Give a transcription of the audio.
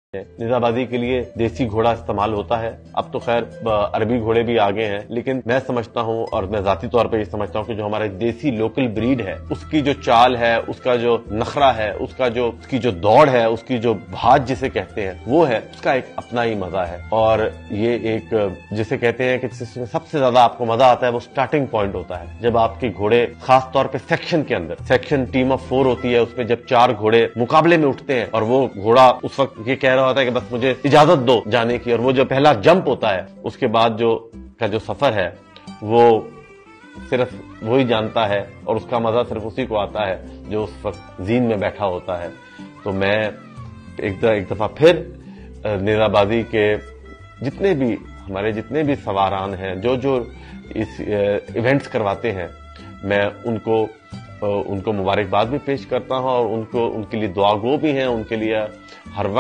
निजाबाजी के लिए देसी घोड़ा इस्तेमाल होता है। अब तो खैर अरबी घोड़े भी आ गए हैं, लेकिन मैं समझता हूं और मैं जाती तौर पे ये समझता हूं कि जो हमारे देसी लोकल ब्रीड है उसकी जो चाल है, उसका जो नखरा है, उसकी जो दौड़ है, उसकी जो भाज जिसे कहते हैं वो है, उसका एक अपना ही मजा है। और ये एक जिसे कहते हैं कि जिसमें सबसे ज्यादा आपको मजा आता है वो स्टार्टिंग पॉइंट होता है, जब आपके घोड़े खास तौर पे सेक्शन के अंदर, सेक्शन टीम ऑफ 4 होती है, उसमें जब 4 घोड़े मुकाबले में उठते हैं और वो घोड़ा उस वक्त ये कह रहा होता है कि बस मुझे इजाजत दो जाने की, और वो जो पहला जंप होता है उसके बाद जो सफर है वो सिर्फ वही जानता है और उसका मजा सिर्फ उसी को आता है जो उस वक्त जीन में बैठा होता है। तो मैं एक दफा फिर निजाबाजी के हमारे जितने भी सवारान हैं जो इस इवेंट्स करवाते हैं, मैं उनको मुबारकबाद भी पेश करता हूं और उनके लिए दुआगो भी हैं, उनके लिए हर वक्त